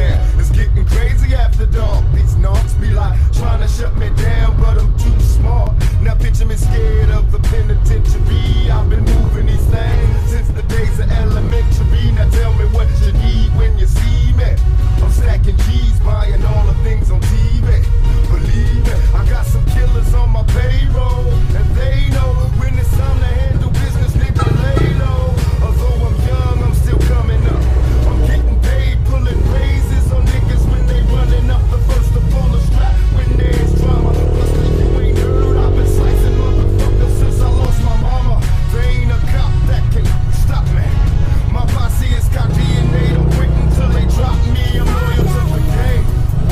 now. It's getting crazy after dark. These knocks be like trying to shut me down, but I'm too smart. Now picture me scared of the penitentiary. I've been moving these things since the days of elementary. Now tell me what you need when you see me. I'm stacking G's, buying all the things on TV. Believe me, I got some killers on my payroll, and they know when it's time to handle business, nigga, lay low. Although I'm young, I'm still coming up. I'm getting paid, pulling raises on niggas when they running up. The first to pull the strap when there's drama. Plus, you ain't heard, I've been slicing motherfuckers since I lost my mama. There ain't a cop that can stop me. My posse has got DNA, don't quit until they drop me. I'm loyal to the game.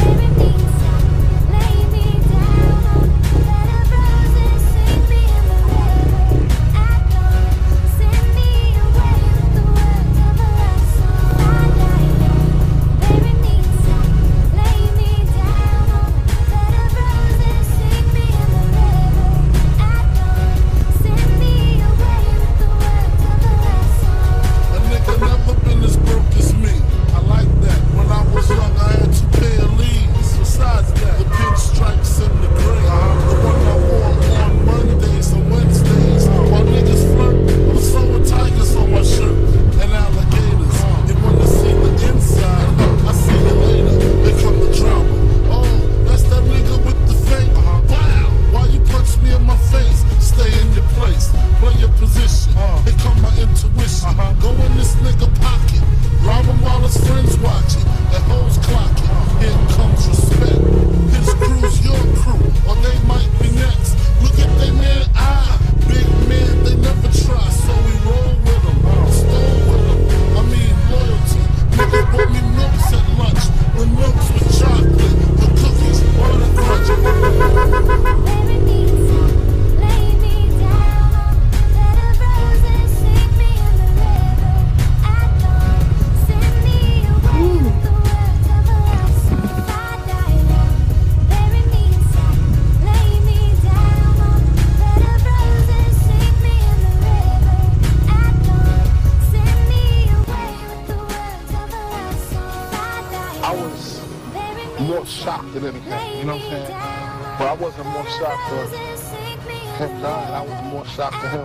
More shocked than anything, you know what I'm saying? But I wasn't more shocked to him dying, I was more shocked to him.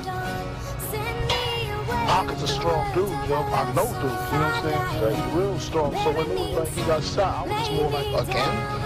Pac is a strong dude, yo. I know dudes, you know what I'm saying? He's real strong. So when it was like he got shot, I was just more like, again?